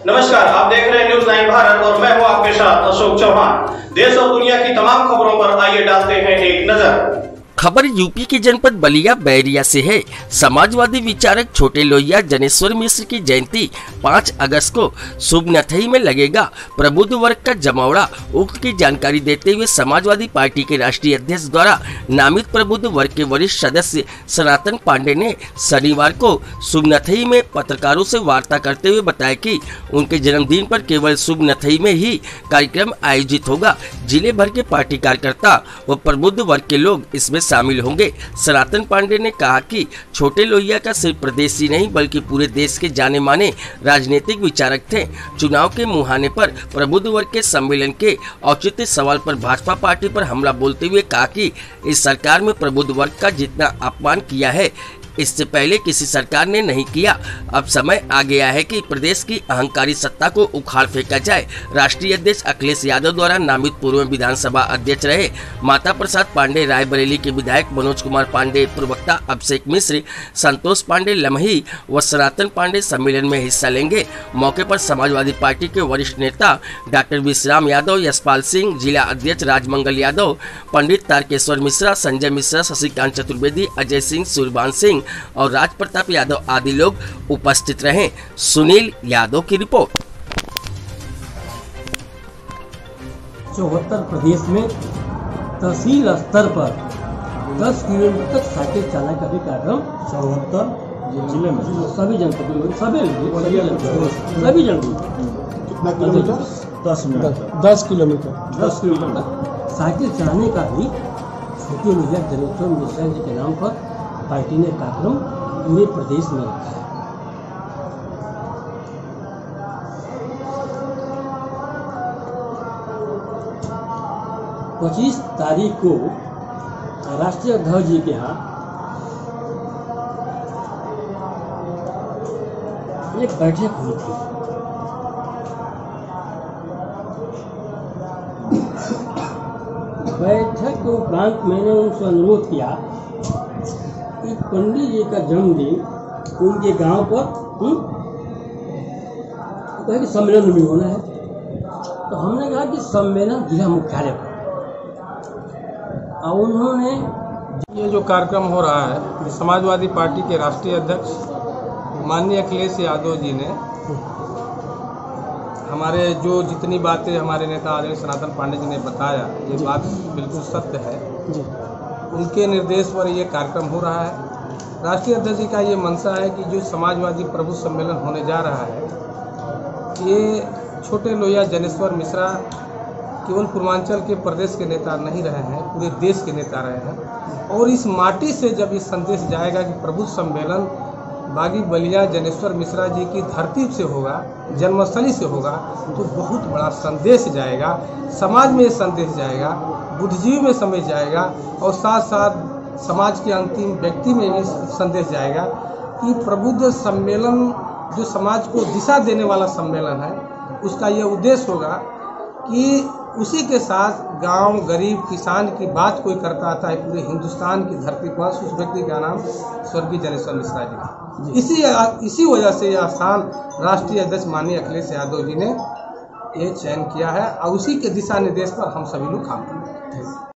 नमस्कार, आप देख रहे हैं न्यूज़ 9 भारत और मैं हूं आपके साथ अशोक चौहान। देश और दुनिया की तमाम खबरों पर आइए डालते हैं एक नजर। खबर यूपी के जनपद बलिया बैरिया से है। समाजवादी विचारक छोटे लोहिया जनेश्वर मिश्र की जयंती 5 अगस्त को सुबनथई में लगेगा प्रबुद्ध वर्ग का जमावड़ा। उक्त की जानकारी देते हुए समाजवादी पार्टी के राष्ट्रीय अध्यक्ष द्वारा नामित प्रबुद्ध वर्ग के वरिष्ठ सदस्य सनातन पांडे ने शनिवार को सुबनथई में पत्रकारों से वार्ता करते हुए बताया कि उनके जन्मदिन पर केवल सुबनथई में ही कार्यक्रम आयोजित होगा। जिले भर के पार्टी कार्यकर्ता व प्रबुद्ध वर्ग के लोग इसमें शामिल होंगे। सनातन पांडे ने कहा कि छोटे लोहिया का सिर्फ प्रदेश ही नहीं बल्कि पूरे देश के जाने माने राजनीतिक विचारक थे। चुनाव के मुहाने पर प्रबुद्ध वर्ग के सम्मेलन के औचित्य सवाल पर भाजपा पार्टी पर हमला बोलते हुए कहा कि इस सरकार में प्रबुद्ध वर्ग का जितना अपमान किया है इससे पहले किसी सरकार ने नहीं किया। अब समय आ गया है कि प्रदेश की अहंकारी सत्ता को उखाड़ फेंका जाए। राष्ट्रीय अध्यक्ष अखिलेश यादव द्वारा नामित पूर्व विधानसभा अध्यक्ष रहे माता प्रसाद पांडे, रायबरेली के विधायक मनोज कुमार पांडे, प्रवक्ता अभिषेक मिश्र, संतोष पांडे लमही व सनातन पांडे सम्मेलन में हिस्सा लेंगे। मौके पर समाजवादी पार्टी के वरिष्ठ नेता डॉक्टर विश्राम यादव, यशपाल सिंह, जिला अध्यक्ष राजमंगल यादव, पंडित तारकेश्वर मिश्रा, संजय मिश्रा, शशिकांत चतुर्वेदी, अजय सिंह, सूर्यभान सिंह और राज प्रताप यादव आदि लोग उपस्थित रहे। सुनील यादव की रिपोर्ट। 74 प्रदेश में तहसील स्तर पर 10 किलोमीटर तक साइकिल चलाने का भी कार्यक्रम 74 जिले में सभी जनपदों में सभी जनपदों कितना किलोमीटर 10 किलोमीटर तक साइकिल चलाने का भी छोटे लोहिया जनेश्वर मिश्रा जी के नाम पर पार्टी ने कार्यक्रम पूरे प्रदेश में रखा है। पच्चीस तारीख को राष्ट्रीय अध्यक्ष जी के यहाँ एक बैठक हुई थी। बैठक के उपरांत मैंने उनसे अनुरोध किया पंडित जी का जन्मदिन उनके गांव पर कि सम्मेलन में होना है, तो हमने कहा कि सम्मेलन जिला मुख्यालय पर। और उन्होंने ये जो कार्यक्रम हो रहा है समाजवादी पार्टी के राष्ट्रीय अध्यक्ष माननीय अखिलेश यादव जी ने हमारे जो जितनी बातें हमारे नेता आदरणीय सनातन पांडे जी ने बताया, ये बात बिल्कुल सत्य है। उनके निर्देश पर ये कार्यक्रम हो रहा है। राष्ट्रीय अध्यक्ष जी का ये मंशा है कि जो समाजवादी प्रबुद्ध सम्मेलन होने जा रहा है, ये छोटे लोहिया जनेश्वर मिश्रा केवल पूर्वांचल के प्रदेश के नेता नहीं रहे हैं, पूरे देश के नेता रहे हैं। और इस माटी से जब ये संदेश जाएगा कि प्रबुद्ध सम्मेलन बागी बलिया जनेश्वर मिश्रा जी की धरती से होगा, जन्मस्थली से होगा, तो बहुत बड़ा संदेश जाएगा, समाज में ये संदेश जाएगा, बुद्धिजीवी में संदेश जाएगा और साथ साथ समाज के अंतिम व्यक्ति में भी संदेश जाएगा कि प्रबुद्ध सम्मेलन जो समाज को दिशा देने वाला सम्मेलन है, उसका यह उद्देश्य होगा कि उसी के साथ गांव, गरीब, किसान की बात कोई करता आता है पूरे हिंदुस्तान की धरती पर, उस व्यक्ति का नाम स्वर्गीय जनेश्वर मिश्रा जी। इसी वजह से यह स्थान राष्ट्रीय अध्यक्ष माननीय अखिलेश यादव जी ने ये चयन किया है और उसी के दिशा निर्देश पर हम सभी लोग काम करते हैं।